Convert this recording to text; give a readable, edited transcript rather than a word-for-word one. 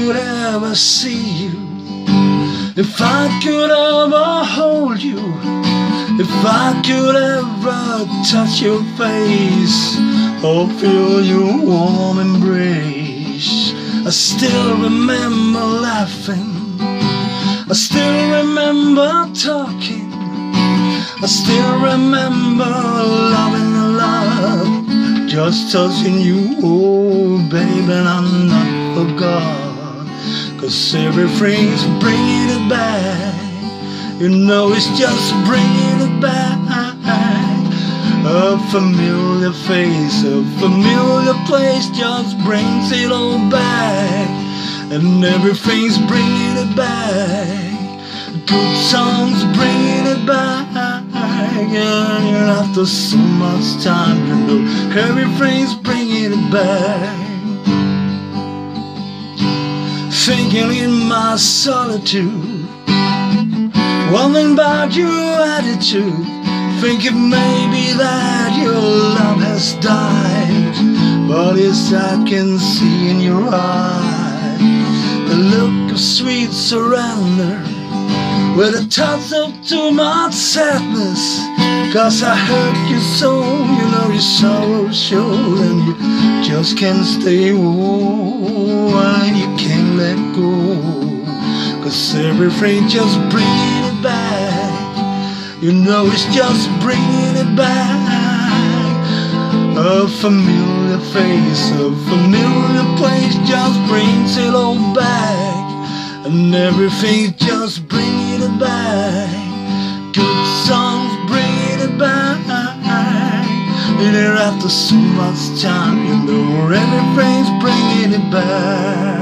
could ever see you, if I could ever hold you, if I could ever touch your face or feel your warm embrace, I still remember laughing, I still remember talking, I still remember loving the love, just touching you, oh baby, and I'm not forgot, 'cause everything's bringing it back, you know it's just bringing it back. A familiar face, a familiar place just brings it all back, and everything's bringing it back. Good songs bringing it back, and after so much time, you know everything's bringing it back. Thinking in my solitude, wondering about your attitude, thinking maybe that your love has died, but as I can see in your eyes, the look of sweet surrender with a touch of too much sadness, 'cause I hurt you so, you know your sorrow showed, and you just can't stay, oh, and you can't let go, 'cause everything just bringing it back, you know it's just bringing it back. A familiar face, a familiar place just brings it all back, and everything just bringing it back. Good songs bringing it back, and after so much time, you know everything's bringing it back.